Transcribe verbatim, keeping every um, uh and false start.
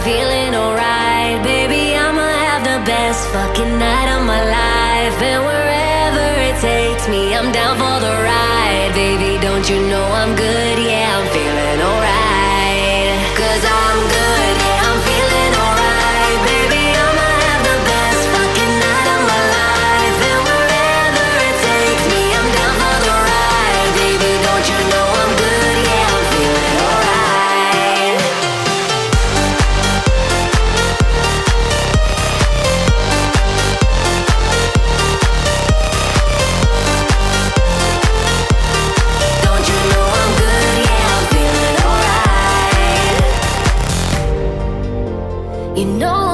feeling alright. Baby, I'ma have the best fucking night of my life. And wherever it takes me, I'm down for the ride. Baby, don't you know I'm good? Yeah, I'm feeling alright. Cause I'm good, yeah, I'm feeling alright. Baby, I'ma have the best fucking night of my life. And wherever it takes me, I'm down for the ride. Baby, don't you know I'm good? Yeah, I'm feeling alright. Don't you know I'm good? Yeah, I'm feeling alright. You know